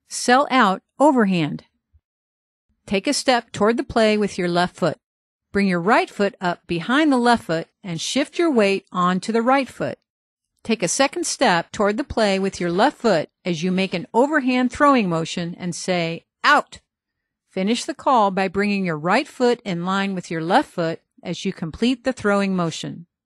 Sell out overhand. Take a step toward the play with your left foot. Bring your right foot up behind the left foot and shift your weight onto the right foot. Take a second step toward the play with your left foot as you make an overhand throwing motion and say, out. Finish the call by bringing your right foot in line with your left foot as you complete the throwing motion.